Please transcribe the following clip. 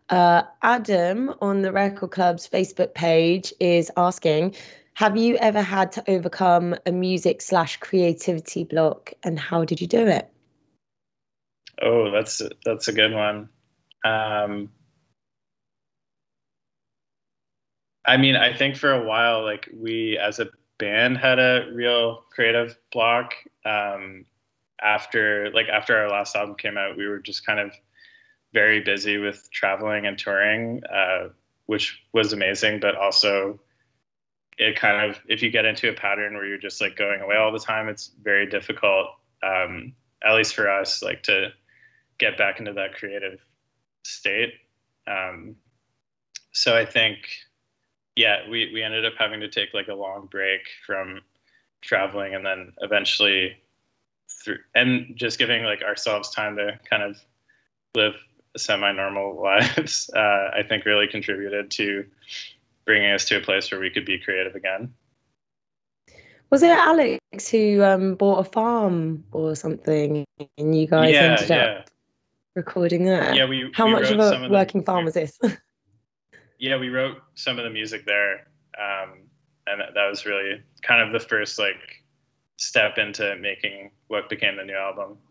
Adam on the Record Club's Facebook page is asking, have you ever had to overcome a music/creativity block, and how did you do it? Oh, that's a good one. Um, I mean, I think for a while, like we as a band had a real creative block. After our last album came out, we were just kind of very busy with traveling and touring, which was amazing, but also it kind of, if you get into a pattern where you're just like going away all the time, it's very difficult, at least for us, like to get back into that creative state. Um, so I think, yeah, we ended up having to take like a long break from traveling, and then eventually through, and just giving like ourselves time to kind of live semi-normal lives, I think really contributed to bringing us to a place where we could be creative again. Was it Alex who bought a farm or something, and you guys Yeah, ended up yeah, recording yeah. there? We How we much of wrote a some of the working farm was this? yeah, we wrote some of the music there, and that was really kind of the first like step into making what became the new album.